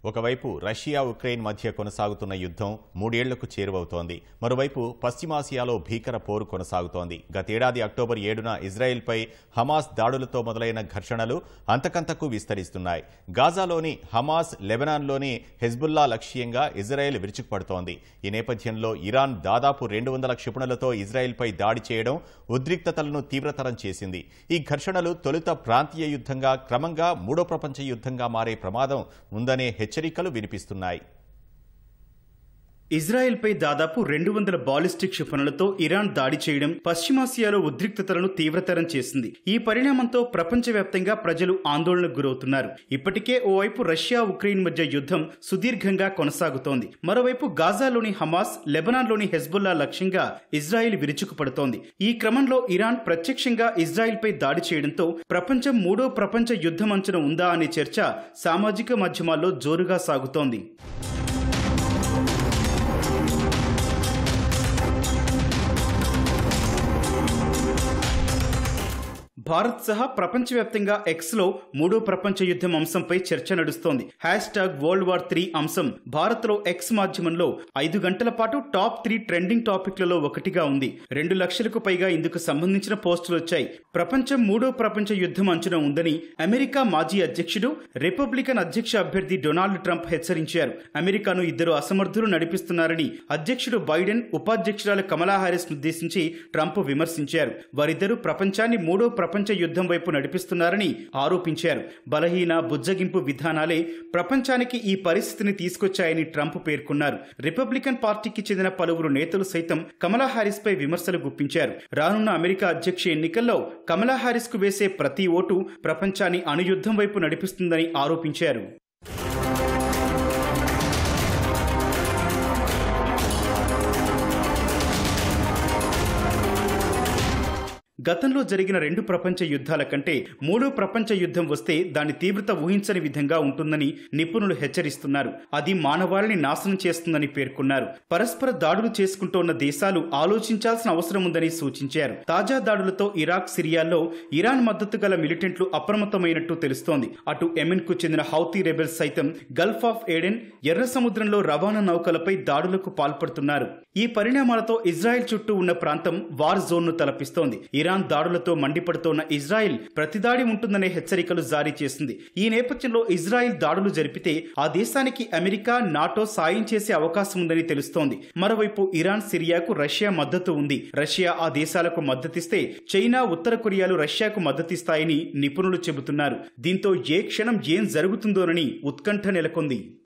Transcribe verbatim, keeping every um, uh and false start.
ఒకవైపు Russia Ukraine మధ్య కొనసాగుతున్న యుద్ధం మూడేళ్లకు చేరువవుతోంది. మరోవైపు పశ్చిమాసియాలో భీకర పోరు కొనసాగుతోంది. గతేడాది అక్టోబర్ ఏడున ఇజ్రాయెల్పై హమాస్ దాడులతో మొదలైన ఘర్షణలు అంతకంతకు విస్తరిస్తున్నాయి. గాజాలోని హమాస్, లెబనాన్లోని హెజ్బుల్లా లక్ష్యంగా ఇజ్రాయెల్ విరుచుకుపడుతోంది. ఈ నేపథ్యంలో ఇరాన్ దాదాపు రెండు వందల క్షిపణులతో ఇజ్రాయెల్పై దాడి చేయడం ఉద్రిక్తతలను తీవ్రతరం చేసింది. ఈ ఘర్షణలు తొలుత ప్రాంతీయ యుద్ధంగా క్రమంగా మూడో ప్రపంచ యుద్ధంగా మారే ప్రమాదం ఉందనే హెచ్చరికలు వినిపిస్తున్నాయి. ఇజ్రాయెల్పై దాదాపు రెండు వందల బాలిస్టిక్ క్షిపణులతో ఇరాన్ దాడి చేయడం పశ్చిమాసియాలో ఉద్రిక్తతలను తీవ్రతరం చేసింది. ఈ పరిణామంతో ప్రపంచవ్యాప్తంగా ప్రజలు ఆందోళనకు గురవుతున్నారు. ఇప్పటికే ఓవైపు రష్యా ఉక్రెయిన్ మధ్య యుద్ధం సుదీర్ఘంగా కొనసాగుతోంది. మరోవైపు గాజాలోని హమాస్, లెబనాన్లోని హెజ్బుల్లా లక్ష్యంగా ఇజ్రాయెల్ విరుచుకుపడుతోంది. ఈ క్రమంలో ఇరాన్ ప్రత్యక్షంగా ఇజ్రాయెల్పై దాడి చేయడంతో ప్రపంచం మూడో ప్రపంచ యుద్ధం అంచున ఉందా అనే చర్చ సామాజిక మాధ్యమాల్లో జోరుగా సాగుతోంది. భారత్ సహా ప్రపంచవ్యాప్తంగా ఎక్స్ లో మూడో ప్రపంచ యుద్ధం అంశంపై చర్చ నడుస్తోంది. Hashtag world war three అంశం భారత్ లో ఎక్స్ మాధ్యమంలో ఐదు గంటల పాటు టాప్ త్రీ ట్రెండింగ్ టాపిక్లలో ఒకటిగా ఉంది. రెండు లక్షలకు పైగా ఇందుకు సంబంధించిన పోస్టులు వచ్చాయి. ప్రపంచం మూడో ప్రపంచ యుద్ధం అంచున ఉందని అమెరికా మాజీ అధ్యక్షుడు, రిపబ్లికన్ అధ్యక్ష అభ్యర్థి డొనాల్డ్ ట్రంప్ హెచ్చరించారు. అమెరికాను ఇద్దరు అసమర్థులు నడిపిస్తున్నారని అధ్యక్షుడు బైడెన్, ఉపాధ్యక్షురాలు కమలా హారిస్ ఉద్దేశించి ట్రంప్ విమర్శించారు. వారిద్దరూ ప్రపంచాన్ని మూడో ప్రపంచ యుద్ధం వైపు నడిపిస్తున్నారని ఆరోపించారు. బలహీన, బుజ్జగింపు విధానాలే ప్రపంచానికి ఈ పరిస్థితిని తీసుకొచ్చాయని ట్రంప్ పేర్కొన్నారు. రిపబ్లికన్ పార్టీకి చెందిన పలువురు నేతలు సైతం కమలా హారిస్ పై విమర్శలు గుప్పించారు. రానున్న అమెరికా అధ్యక్ష ఎన్నికల్లో కమలా హారిస్ కు వేసే ప్రతి ఓటు ప్రపంచాన్ని అణుయుద్ధం వైపు నడిపిస్తుందని ఆరోపించారు. గతంలో జరిగిన రెండు ప్రపంచ యుద్ధాల కంటే మూడో ప్రపంచ యుద్ధం వస్తే దాని తీవ్రత ఊహించని విధంగా ఉంటుందని నిపుణులు హెచ్చరిస్తున్నారు. అది మానవాళిని నాశనం చేస్తుందని పేర్కొన్నారు. పరస్పర దాడులు చేసుకుంటోన్న దేశాలు ఆలోచించాల్సిన అవసరం ఉందని సూచించారు. తాజా దాడులతో ఇరాక్, సిరియాల్లో ఇరాన్ మద్దతు గల మిలిటెంట్లు అప్రమత్తమైనట్టు తెలుస్తోంది. అటు యెమెన్ కు చెందిన హౌతీ రెబెల్స్ సైతం గల్ఫ్ ఆఫ్ ఏడెన్, ఎర్ర సముద్రంలో రవాణా నౌకలపై దాడులకు పాల్పడుతున్నారు. ఈ పరిణామాలతో ఇజ్రాయెల్ చుట్టూ ఉన్న ప్రాంతం వార్ జోన్ ను తలపిస్తోంది. ఇరాన్ దాడులతో మండిపడుతోన్న ఇజ్రాయెల్ ప్రతిదాడి ఉంటుందనే హెచ్చరికలు జారీ చేసింది. ఈ నేపథ్యంలో ఇజ్రాయెల్ దాడులు జరిపితే ఆ దేశానికి అమెరికా, నాటో సాయం చేసే అవకాశం ఉందని తెలుస్తోంది. మరోవైపు ఇరాన్, సిరియాకు రష్యా మద్దతు ఉంది. రష్యా ఆ దేశాలకు మద్దతిస్తే చైనా, ఉత్తర కొరియాలు రష్యాకు మద్దతిస్తాయని నిపుణులు చెబుతున్నారు. దీంతో ఏ క్షణం ఏం జరుగుతుందోనని ఉత్కంఠ నెలకొంది.